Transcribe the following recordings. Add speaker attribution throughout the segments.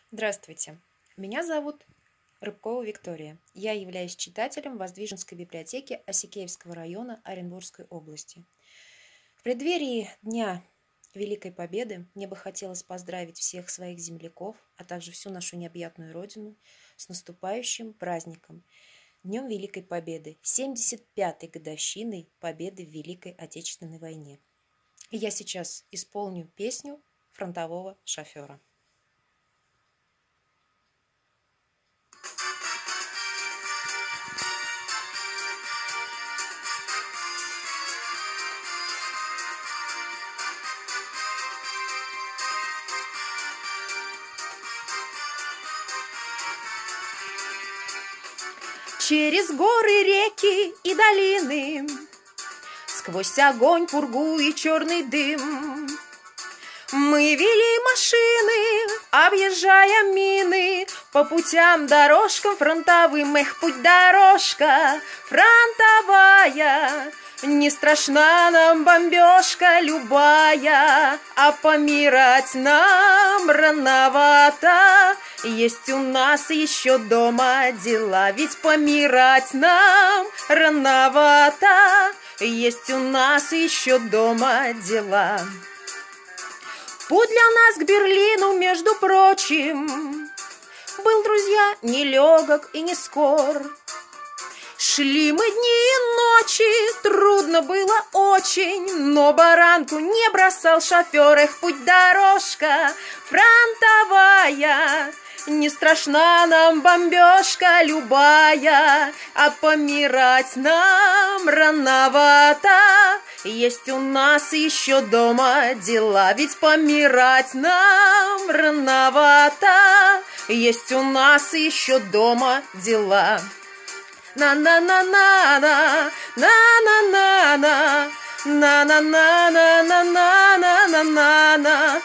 Speaker 1: Здравствуйте, меня зовут Рыбкова Виктория. Я являюсь читателем Воздвиженской библиотеки Осикеевского района Оренбургской области. В преддверии Дня Великой Победы мне бы хотелось поздравить всех своих земляков, а также всю нашу необъятную Родину с наступающим праздником Днем Великой Победы, 75-й годовщиной Победы в Великой Отечественной войне. И я сейчас исполню песню фронтового шофера. Через горы, реки и долины, сквозь огонь, пургу и черный дым, мы вели машины, объезжая мины, по путям, дорожкам фронтовым. Эх, путь-дорожка фронтовая, не страшна нам бомбежка любая, а помирать нам рановато. Есть у нас еще дома дела, ведь помирать нам рановато. Есть у нас еще дома дела. Путь для нас к Берлину, между прочим, был, друзья, нелегок и не скор. Шли мы дни и ночи, трудно было очень, но баранку не бросал шофер. Эх, путь-дорожка фронтовая, не страшна нам бомбежка любая, а помирать нам рановато. Есть у нас еще дома дела, ведь помирать нам рановато. Есть у нас еще дома дела. На-на-на-на-на, на-на-на-на, на-на-на-на-на-на-на-на,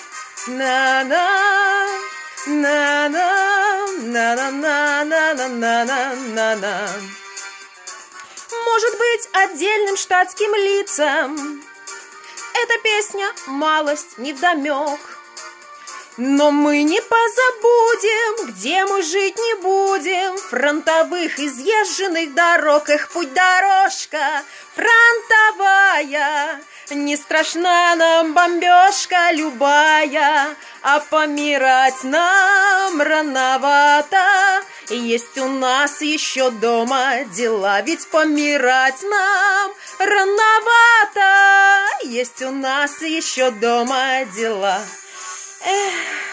Speaker 1: на-на-на-на-на-на-на-на-на. Может быть, отдельным штатским лицам эта песня малость невдомек, но мы не позабудем, где мы жить не будем, фронтовых изъезженных дорог. Эх, путь-дорожка фронтовая, не страшна нам бомбежка любая, а помирать нам рановато. Есть у нас еще дома дела, ведь помирать нам рановато. Есть у нас еще дома дела. Эх.